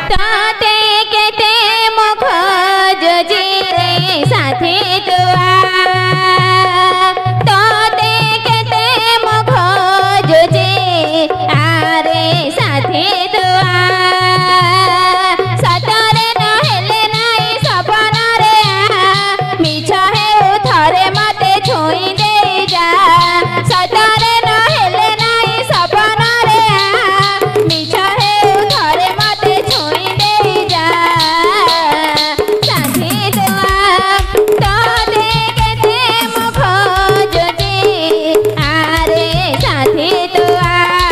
ताते केते मुख जोजी रे साथी तुआ ताते केते मुख जोजी आरे साथी तुआ सतरे न हेले नाई सपन रे मिछ हेउ थरे मते छुई दे जा सतरे न हेले नाई सपन रे मिछ हेउ थरे मते छुई दे जा साथी तुआ ताते केते मुख जोजी आरे साथी तुआ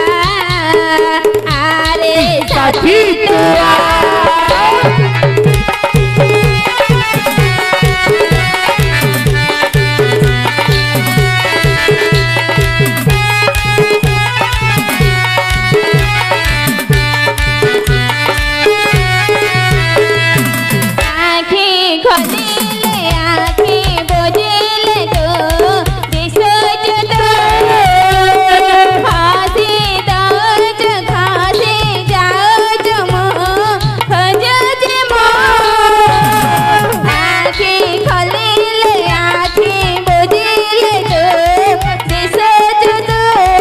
आरे साथी तुआ आँखी खोलिले आँखी बुझिले तो दिसुच तो हसी दौच खसी जाउच मो खोजुच मो आँखी खोलिले आँखी बुझिले तो दिसुच तो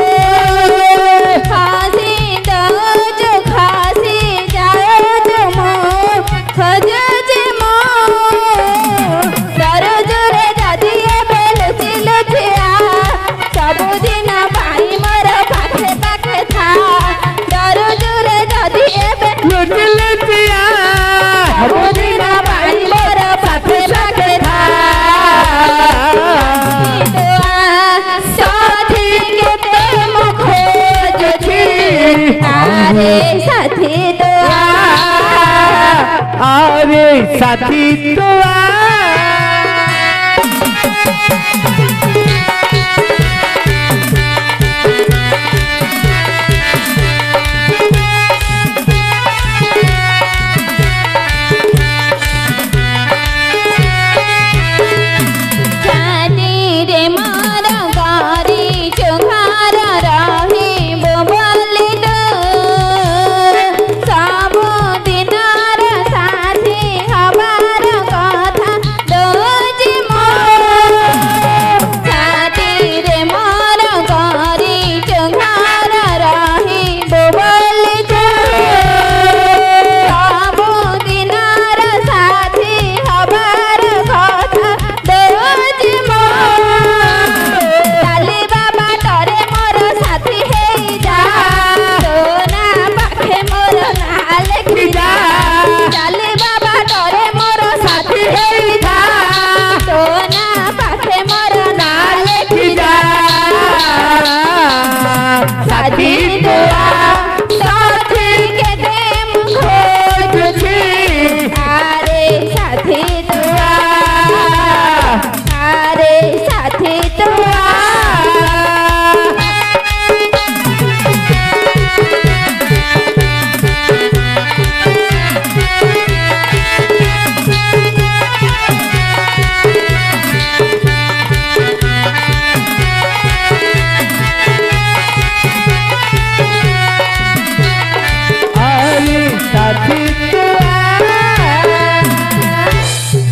हसी दौच खसी जाउच मो खोजुच मो दरजुरे जदि एबे लुचि लुचिया सबुदिन भाई मोर पाखे पाखे था दरजुरे जदि एबे लुचि लुचिया सबुदिन भाई मोर पाखे पाखे था साथी केते मुख जोजी आरे साथी तुआ आरे साथी तुआ जानी रे मोर गरी चुघार रही बोली तो सबुदिनर साथी हबार कथा दोजी मो साथी रे मोर गरी चुघार रही बोली तो सबुदिनर साथी हबार कथा दोजी मो काली बाबा डरे मोर साथी हेई जा तो ना पाखे मोर ना लेखि जा काली बाबा डरे मोर साथी हेई जा तो ना पाखे मोर ना लेखि जा साथी तुआ